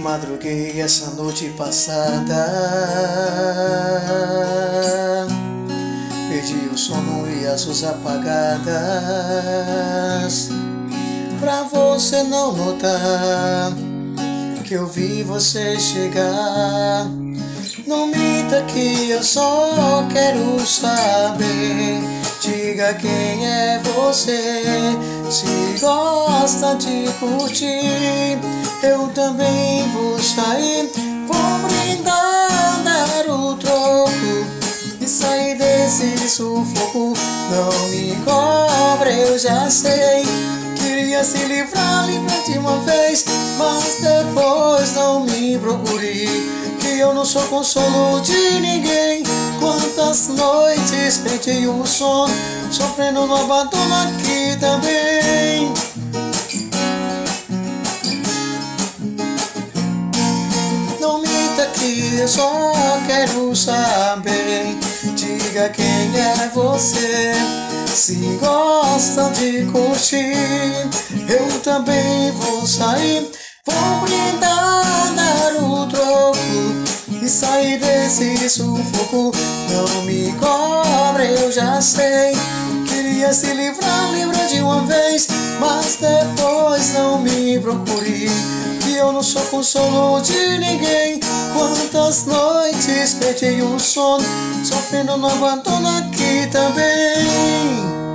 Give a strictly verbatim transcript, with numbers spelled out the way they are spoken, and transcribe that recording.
madruguei essa noite passada, perdi o sono e as luzes apagadas, pra você não notar que eu vi você chegar. Não minta que eu só quero saber, diga quem é você. Se gosta de curtir, eu também vou sair. Vou brindar, dar o troco e sair desse sufoco. Não me cobre, eu já sei. Queria se livrar, livrar de uma vez, mas depois não me procure, que eu não sou consolo de ninguém. Quantas noites perdi o sono, sofrendo no abandono aqui também. Não minta que eu só quero saber, diga quem é você. Se gosta de curtir, eu também vou sair. Vou brindar, dar o troco e sair desse sufoco. Não me cobre, eu já sei. Queria se livrar, livrar de uma vez, mas depois não me procure, que eu não sou consolo de ninguém. Quantas noites perdi o sono, sofrendo no abandono aqui também.